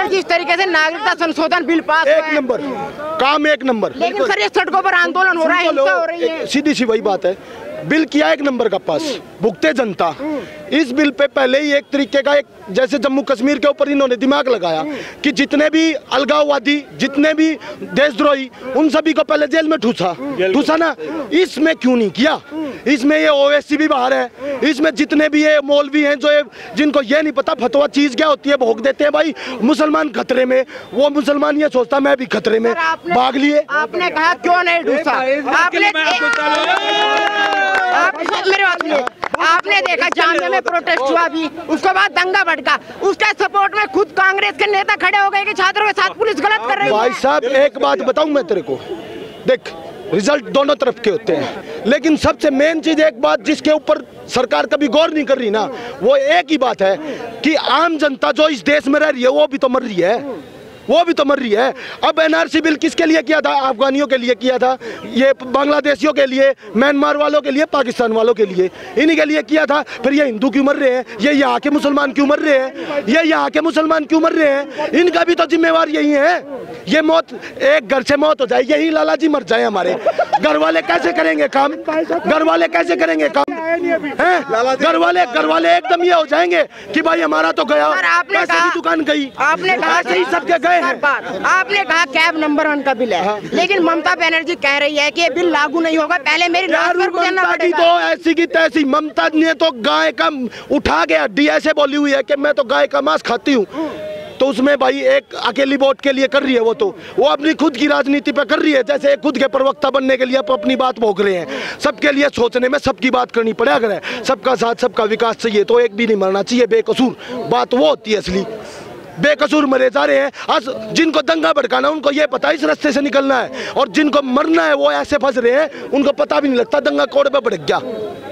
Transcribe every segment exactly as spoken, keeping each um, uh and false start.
पर जिस तरीके से नागरिकता संशोधन बिल पास एक नंबर काम, एक नंबर। लेकिन सर ये सड़कों पर आंदोलन हो रहा है, हिंसा हो रही है। सीधी सी वही बात है, बिल किया एक नंबर का पास, भुगते जनता। इस बिल पे पहले ही एक तरीके का एक जैसे जम्मू कश्मीर के ऊपर इन्होंने दिमाग लगाया कि जितने भी अलगाववादी, जितने भी देशद्रोही, उन सभी को पहले जेल में ठूसा ठूसा ना। इसमें क्यों नहीं किया? इसमें ये ओवैसी भी बाहर है, इसमें जितने भी ये मौलवी हैं जो ये, जिनको ये नहीं पता फतवा चीज क्या होती है, भोग देते हैं भाई मुसलमान खतरे में। वो मुसलमान ये सोचता मैं भी खतरे में, भाग लिए। आपने कहा क्यों नहीं ठूसा? आपने मेरे बात सुनिए, आपने देखा जामिया में प्रोटेस्ट हुआ भी, उसके बाद दंगा भड़का, उसके सपोर्ट में खुद कांग्रेस के नेता खड़े हो गए कि छात्रों के साथ पुलिस गलत कर रही है। भाई साहब एक बात बताऊं मैं तेरे को, देख रिजल्ट दोनों तरफ के होते हैं, लेकिन सबसे मेन चीज एक बात जिसके ऊपर सरकार कभी गौर नहीं कर रही ना, वो एक ही बात है कि आम जनता जो इस देश में रह रही है वो भी तो मर रही है, वो भी तो मर रही है। अब एनआरसी बिल किसके लिए किया था? अफगानियों के लिए किया था, ये बांग्लादेशियों के लिए, म्यांमार वालों के लिए, पाकिस्तान वालों के लिए, इन्हीं के लिए किया था। फिर ये हिंदू क्यों मर रहे हैं? ये यहाँ के मुसलमान क्यों मर रहे हैं? ये यहाँ के मुसलमान क्यों मर रहे हैं? इनका भी तो जिम्मेवार यही है। ये मौत, एक घर से मौत हो जाए, यही लाला जी मर जाए हमारे, घर वाले कैसे करेंगे काम? घर वाले कैसे करेंगे काम? हैं? घर वाले घर वाले एकदम ये हो जाएंगे कि भाई हमारा तो गया, पैसे की दुकान गई। आपने कहा सही सबके गए हैं। आपने कहा कैब नंबर वन का बिल है, हाँ। लेकिन ममता बनर्जी कह रही है कि ये बिल लागू नहीं होगा, पहले मेरी लाश पर गुजरना पड़ेगा। तो ऐसी की तैसी ममता ने तो गाय का उठा के हड्डी ऐसे बोली हुई है कि मैं तो गाय का मांस खाती हूँ। तो उसमें भाई एक अकेली वोट के लिए कर रही है, वो तो वो अपनी खुद की राजनीति पे कर रही है, जैसे खुद के प्रवक्ता बनने के लिए आप अपनी बात भोग रहे हैं। सबके लिए सोचने में सबकी बात करनी पड़े, अगर है सबका साथ सबका विकास चाहिए तो एक भी नहीं मरना चाहिए बेकसूर। बात वो होती है असली, बेकसूर मरे जा रहे हैं। आज जिनको दंगा भड़काना उनको ये पता है इस रास्ते से निकलना है, और जिनको मरना है वो ऐसे फंस रहे हैं उनको पता भी नहीं लगता दंगा कौड़ पे भड़क गया।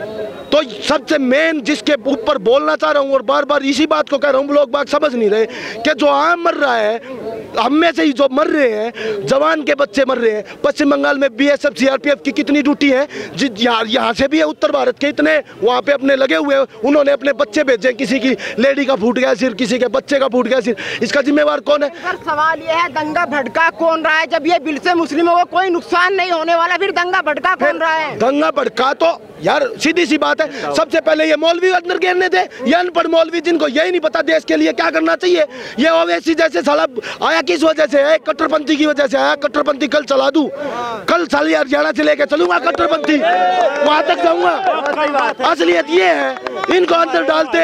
तो सबसे मेन जिसके ऊपर बोलना चाह रहा हूँ और बार बार इसी बात को कह रहा हूँ, लोग बात समझ नहीं रहे कि जो आम मर रहा है, हम में से ही जो मर रहे हैं, जवान के बच्चे मर रहे हैं। पश्चिम बंगाल में बीएसएफ सीआरपीएफ की कितनी ड्यूटी है, यहाँ यहाँ से भी है, उत्तर भारत के इतने वहाँ पे अपने लगे हुए, उन्होंने अपने बच्चे भेजे, किसी की लेडी का फूट गया सिर, किसी के बच्चे का फूट गया सिर, इसका जिम्मेवार कौन है? सवाल ये है दंगा भड़का कौन रहा है? जब ये बिल से मुस्लिमों को कोई नुकसान नहीं होने वाला, फिर दंगा भड़का कौन रहा है? दंगा भड़का तो यार सीधी सी बात है, सबसे पहले ये मौलवी अंदर घेरने थे, ये अनपढ़ मौलवी जिनको यही नहीं पता देश के लिए क्या करना चाहिए। ये ओवैसी जैसे साला आया किस वजह से है? कट्टरपंथी की वजह से आया। कट्टरपंथी कल चला दूं, कल साली हरियाणा से लेके चलूंगा कट्टरपंथी, वहां तक जाऊंगा। असलियत ये है, इनको अंदर डालते,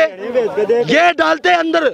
ये डालते अंदर।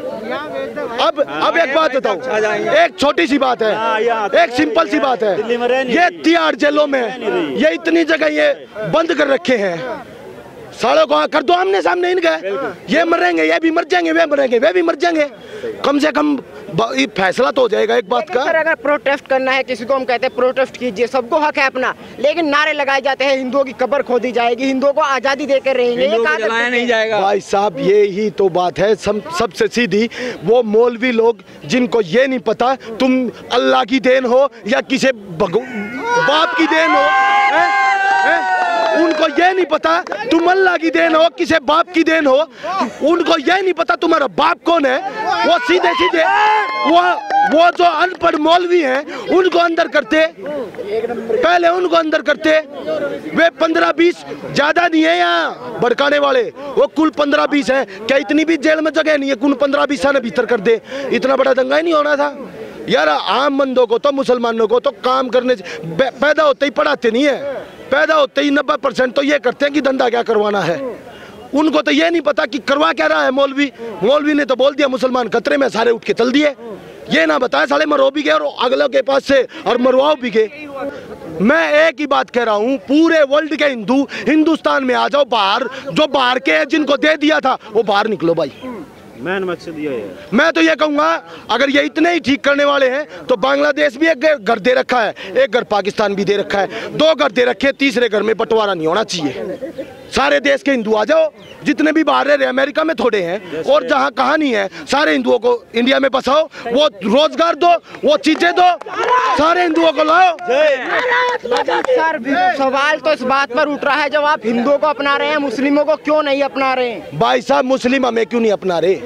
अब अब एक बात बताऊं, एक छोटी सी बात है, एक सिंपल सी बात है, ये तिहाड़ जेलों में ये इतनी जगह ये बंद कर रखे हैं, सालों को कर दो आमने सामने इनके, ये मरेंगे, ये भी मर जाएंगे, वे मरेंगे, वे भी मर जाएंगे, कम से कम फैसला तो हो जाएगा एक बात का। सर अगर प्रोटेस्ट करना है किसी को, हम कहते हैं प्रोटेस्ट कीजिए, सबको हक है अपना, लेकिन नारे लगाए जाते हैं हिंदुओं की कब्र खोदी जाएगी, हिंदुओं को आजादी देकर रहेंगे, ये कहा जलाया नहीं जाएगा। भाई साहब ये ही तो बात है सब, सबसे सीधी। वो मौलवी लोग जिनको ये नहीं पता तुम अल्लाह की देन हो या किसी बाप की देन हो, है? है? उनको ये नहीं पता तुम अल्लाह की देन हो, किसी बाप की देन हो, उनको ये नहीं पता तुम्हारा बाप कौन है। वो सीधे सीधे वो वो जो अनपढ़ मौलवी हैं उनको अंदर करते, पहले उनको अंदर करते। वे पंद्रह बीस ज्यादा नहीं है यहाँ भड़काने वाले, वो कुल पंद्रह बीस है। क्या इतनी भी जेल में जगह नहीं है? कुल पंद्रह बीस ने भीतर कर दे, इतना बड़ा दंगा ही नहीं होना था यार। आम बंदों को तो, मुसलमानों को तो काम करने पैदा होते ही पढ़ाते नहीं है, पैदा होते ही नब्बे परसेंट तो ये करते हैं कि धंधा क्या करवाना है। उनको तो ये नहीं पता कि करवा क्या रहा है मौलवी। मौलवी ने तो बोल दिया मुसलमान खतरे में, सारे उठ के चल दिए। ये ना बताया साले मरो भी गए और अगलों के पास से और मरवाओ भी गए। मैं एक ही बात कह रहा हूँ, पूरे वर्ल्ड के हिंदू हिंदुस्तान में आ जाओ, बाहर जो बाहर के जिनको दे दिया था वो बाहर निकलो भाई। मैन मकसद ये है, मैं तो ये कहूँगा अगर ये इतने ही ठीक करने वाले हैं तो बांग्लादेश भी एक घर दे रखा है, एक घर पाकिस्तान भी दे रखा है, दो घर दे रखे, तीसरे घर में बंटवारा नहीं होना चाहिए। सारे देश के हिंदू आ जाओ, जितने भी बाहर रह रहे अमेरिका में थोड़े हैं और जहाँ कहाँ नहीं है, सारे हिंदुओं को इंडिया में बसाओ, वो रोजगार दो, वो चीजें दो, सारे हिंदुओं को लाओ। सर सवाल तो इस बात पर उठ रहा है, जब आप हिंदुओं को अपना रहे हैं, मुस्लिमों को क्यों नहीं अपना रहे हैं? भाई साहब, मुस्लिम हमें क्यों नहीं अपना रहे?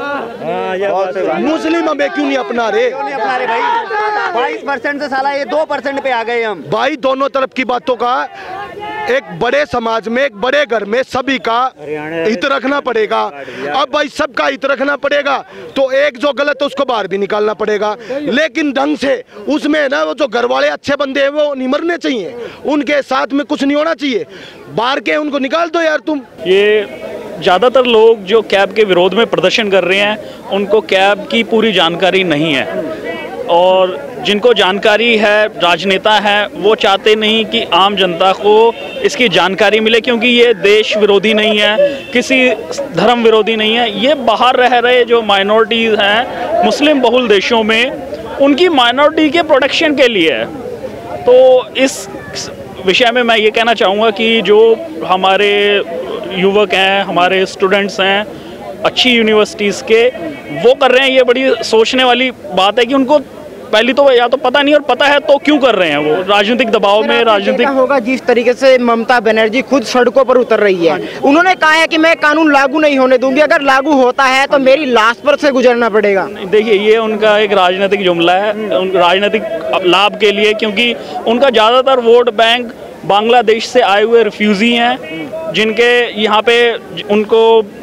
मुस्लिम हमें क्यों नहीं अपना रहे? भाई बाईस परसेंट से साला ये दो परसेंट पे आ गए हम। भाई दोनों तरफ की बातों का, एक बड़े समाज में, एक बड़े घर में सभी का हित रखना पड़ेगा। अब भाई सबका हित रखना पड़ेगा तो एक जो गलत है उसको बाहर भी निकालना पड़ेगा, लेकिन ढंग से। उसमें ना वो जो घर वाले अच्छे बंदे हैं वो नहीं मरने चाहिए, उनके साथ में कुछ नहीं होना चाहिए, बाहर के उनको निकाल दो यार तुम। ये ज़्यादातर लोग जो कैब के विरोध में प्रदर्शन कर रहे हैं उनको कैब की पूरी जानकारी नहीं है, और जिनको जानकारी है, राजनेता हैं, वो चाहते नहीं कि आम जनता को इसकी जानकारी मिले, क्योंकि ये देश विरोधी नहीं है, किसी धर्म विरोधी नहीं है। ये बाहर रह रहे जो माइनॉरिटीज़ हैं मुस्लिम बहुल देशों में, उनकी माइनॉरिटी के प्रोटेक्शन के लिए है। तो इस विषय में मैं ये कहना चाहूँगा कि जो हमारे युवक हैं, हमारे स्टूडेंट्स हैं अच्छी यूनिवर्सिटीज़ के, वो कर रहे हैं, ये बड़ी सोचने वाली बात है कि उनको पहली तो या तो पता नहीं, और पता है तो क्यों कर रहे हैं वो राजनीतिक दबाव में। राजनीतिक होगा जिस तरीके से ममता बनर्जी खुद सड़कों पर उतर रही है, उन्होंने कहा है कि मैं कानून लागू नहीं होने दूंगी, अगर लागू होता है तो मेरी लाश पर से गुजरना पड़ेगा। देखिए, ये उनका एक राजनीतिक जुमला है, राजनीतिक लाभ के लिए, क्योंकि उनका ज़्यादातर वोट बैंक बांग्लादेश से आए हुए रिफ्यूजी हैं, जिनके यहाँ पे उनको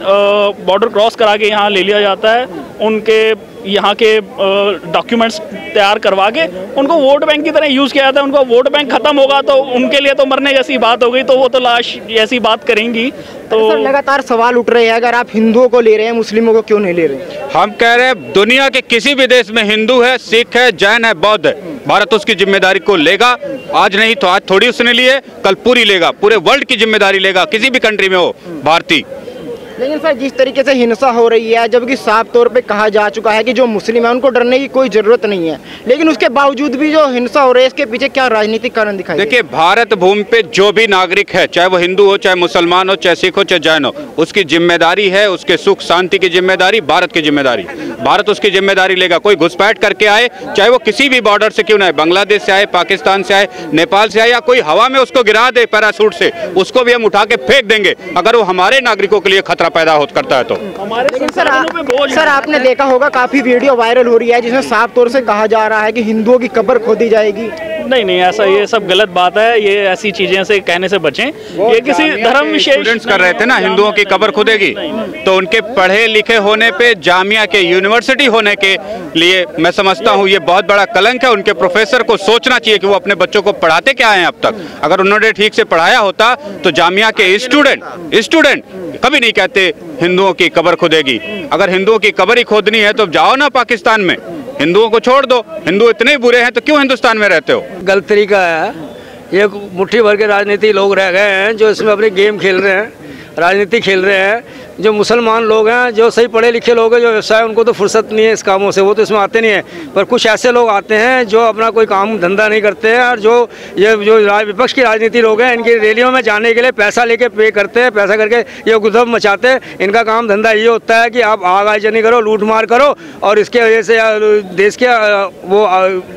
बॉर्डर क्रॉस करा के यहाँ ले लिया जाता है, उनके यहाँ के डॉक्यूमेंट्स तैयार करवा के उनको वोट बैंक की तरह यूज़ किया जाता है। उनका वोट बैंक खत्म होगा तो उनके लिए तो मरने जैसी बात हो गई, तो वो तो लाश जैसी बात करेंगी। तो सर लगातार सवाल उठ रहे हैं, अगर आप हिंदुओं को ले रहे हैं, मुस्लिमों को क्यों नहीं ले रहे? हम कह रहे हैं दुनिया के किसी भी देश में हिंदू है, सिख है, जैन है, बौद्ध है, भारत उसकी जिम्मेदारी को लेगा। आज नहीं तो आज थोड़ी उसने लिए, कल पूरी लेगा, पूरे वर्ल्ड की जिम्मेदारी लेगा, किसी भी कंट्री में हो भारतीय। लेकिन सर जिस तरीके से हिंसा हो रही है, जबकि साफ तौर पे कहा जा चुका है कि जो मुस्लिम है उनको डरने की कोई जरूरत नहीं है, लेकिन उसके बावजूद भी जो हिंसा हो रही है, इसके पीछे क्या राजनीतिक कारण दिखाई? देखिए, भारत भूमि पे जो भी नागरिक है, चाहे वो हिंदू हो, चाहे मुसलमान हो, चाहे सिख हो, चाहे जैन हो, उसकी जिम्मेदारी है, उसके सुख शांति की जिम्मेदारी भारत की जिम्मेदारी। भारत उसकी जिम्मेदारी लेगा। कोई घुसपैठ करके आए, चाहे वो किसी भी बॉर्डर से क्यों ना आए, बांग्लादेश से आए, पाकिस्तान से आए, नेपाल से आए, या कोई हवा में उसको गिरा दे पैराशूट से, उसको भी हम उठा के फेंक देंगे अगर वो हमारे नागरिकों के लिए खतरा पैदा हो करता है तो। लेकिन सर आ, सर आपने देखा होगा काफी वीडियो वायरल हो रही है जिसमें साफ तौर से कहा जा रहा है कि हिंदुओं की कब्र खोदी जाएगी। नहीं नहीं, ऐसा ये सब गलत बात है, ये ऐसी चीजें से कहने से बचें। ये किसी धर्म विशेष स्टूडेंट्स कर रहे थे ना, हिंदुओं की कब्र खुदेगी, तो उनके पढ़े लिखे होने पे, जामिया के यूनिवर्सिटी होने के लिए मैं समझता हूँ ये बहुत बड़ा कलंक है। उनके प्रोफेसर को सोचना चाहिए कि वो अपने बच्चों को पढ़ाते क्या है अब तक। अगर उन्होंने ठीक से पढ़ाया होता तो जामिया के स्टूडेंट स्टूडेंट कभी नहीं कहते हिंदुओं की कब्र खुदेगी। अगर हिंदुओं की कब्र ही खोदनी है तो जाओ ना पाकिस्तान में, हिंदुओं को छोड़ दो। हिंदू इतने बुरे हैं तो क्यों हिंदुस्तान में रहते हो? गलत तरीका है ये। मुट्ठी भर के राजनीति लोग रह गए हैं जो इसमें अपनी गेम खेल रहे हैं, राजनीति खेल रहे हैं। जो मुसलमान लोग हैं, जो सही पढ़े लिखे लोग हैं, जो व्यवसाय, उनको तो फुर्सत नहीं है इस कामों से, वो तो इसमें आते नहीं है। पर कुछ ऐसे लोग आते हैं जो अपना कोई काम धंधा नहीं करते हैं, और जो ये जो विपक्ष की राजनीति लोग हैं, इनकी रैलियों में जाने के लिए पैसा लेके पे करते हैं, पैसा करके ये गुजब मचाते हैं। इनका काम धंधा ये होता है कि आप आगाजनी करो, लूट मार करो, और इसके वजह से देश के वो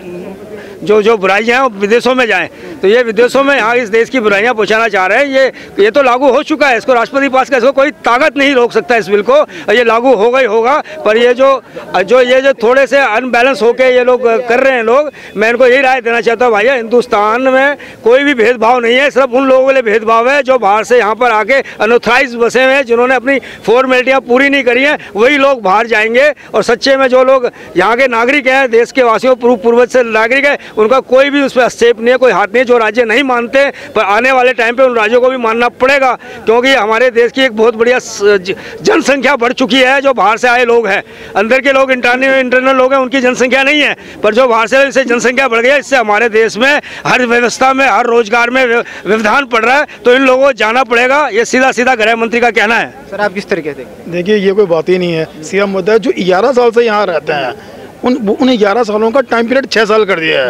जो जो बुराइयाँ हैं वो विदेशों में जाएं। तो ये विदेशों में यहाँ इस देश की बुराइयाँ पहुँचाना चाह रहे हैं। ये ये तो लागू हो चुका है, इसको राष्ट्रपति पास कर, इसको कोई ताकत नहीं रोक सकता इस बिल को, ये लागू होगा ही होगा। पर ये जो जो ये जो थोड़े से अनबैलेंस होके ये लोग कर रहे हैं लोग, मैं इनको यही राय देना चाहता हूँ, भैया हिंदुस्तान में कोई भी भेदभाव नहीं है, सिर्फ उन लोगों के लिए भेदभाव है जो बाहर से यहाँ पर आके अनऑथराइज बसे हुए हैं, जिन्होंने अपनी फॉर्मेलिटियाँ पूरी नहीं करी हैं, वही लोग बाहर जाएंगे। और सच्चे में जो लोग यहाँ के नागरिक हैं, देश के वासियों पूर्वज से नागरिक है, उनका कोई भी उस पर हस्तक्षेप नहीं है, कोई हाथ नहीं है। जो राज्य नहीं मानते, पर आने वाले टाइम पे उन राज्यों को भी मानना पड़ेगा, क्योंकि हमारे देश की एक बहुत बढ़िया जनसंख्या बढ़ चुकी है। जो बाहर से आए लोग हैं, अंदर के लोग इंटरनल इंटरनल लोग हैं, उनकी जनसंख्या नहीं है, पर जो बाहर से इससे जनसंख्या बढ़ गई है, इससे हमारे देश में हर व्यवस्था में, हर रोजगार में व्यवधान पड़ रहा है। तो इन लोगों को जाना पड़ेगा, ये सीधा सीधा गृह मंत्री का कहना है। सर आप किस तरीके से? देखिए, ये कोई बात ही नहीं है, सीधा मुद्दा है। जो ग्यारह साल से यहाँ रहते हैं, उन उन्हें ग्यारह सालों का टाइम पीरियड छः साल कर दिया है।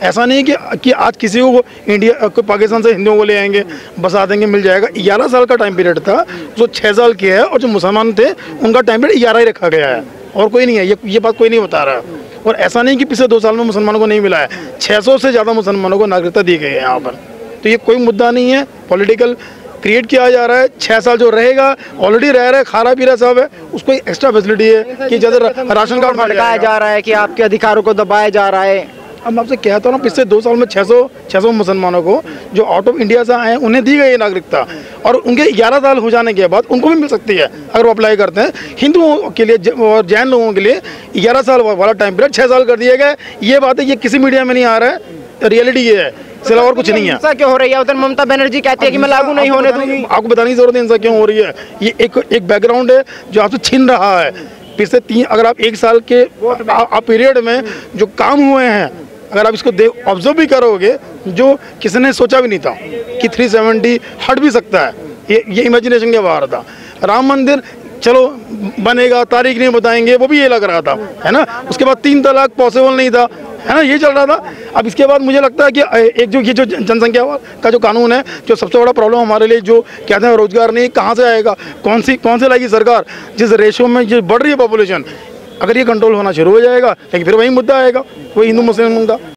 ऐसा नहीं कि कि आज किसी को इंडिया को पाकिस्तान से हिंदुओं को ले आएंगे, बसा देंगे, मिल जाएगा। ग्यारह साल का टाइम पीरियड था, जो छः साल किया है, और जो मुसलमान थे उनका टाइम पीरियड ग्यारह ही रखा गया है, और कोई नहीं है। ये ये बात कोई नहीं बता रहा है। और ऐसा नहीं कि पिछले दो साल में मुसलमानों को नहीं मिला है, छः सौ से ज़्यादा मुसलमानों को नागरिकता दी गई है यहाँ पर। तो ये कोई मुद्दा नहीं है, पॉलिटिकल क्रिएट किया जा रहा है। छः साल जो रहेगा, ऑलरेडी रह रहा है, खा रहा पी रहा सब है, उसको एक एक्स्ट्रा फैसिलिटी है कि जैसे राशन कार्ड भड़काया जा रहा है कि आपके अधिकारों को दबाया जा रहा है। अब आपसे कहता हूँ, पिछले दो साल में छः सौ छः सौ मुसलमानों को जो आउट ऑफ इंडिया से आए हैं उन्हें दी गई है नागरिकता, और उनके ग्यारह साल हो जाने के बाद उनको भी मिल सकती है अगर वो अप्लाई करते हैं। हिंदुओं के लिए और जैन लोगों के लिए ग्यारह साल वाला टाइम पीरियड छः साल कर दिया गया। ये बात है, ये किसी मीडिया में नहीं आ रहा है, रियलिटी ये है, सिला और कुछ नहीं है। हिंसा क्यों हो रही है? उधर ममता बनर्जी कहती है कि मैं लागू नहीं होने दूंगी। आपको बताने की जरूरत है हिंसा क्यों हो रही है। ये एक एक बैकग्राउंड है जो आपसे छीन रहा है। पिछले तीन अगर आप एक साल के पीरियड में जो काम हुए हैं, अगर आप इसको देख ऑब्जर्व भी करोगे, जो किसी ने सोचा भी नहीं था कि तीन सौ सत्तर हट भी सकता है, ये ये इमेजिनेशन के बाहर था। राम मंदिर चलो बनेगा, तारीख नहीं बताएंगे, वो भी ये लग रहा था, है ना। उसके बाद तीन तलाक पॉसिबल नहीं था, है ना, ये चल रहा था। अब इसके बाद मुझे लगता है कि एक जो ये जो जनसंख्या का जो कानून है, जो सबसे बड़ा प्रॉब्लम हमारे लिए, जो कहते हैं रोजगार नहीं, कहाँ से आएगा, कौन सी कौन से लाएगी सरकार, जिस रेशो में ये बढ़ रही है पॉपुलेशन, अगर ये कंट्रोल होना शुरू हो जाएगा, लेकिन फिर वही मुद्दा आएगा, वही हिंदू मुस्लिम का।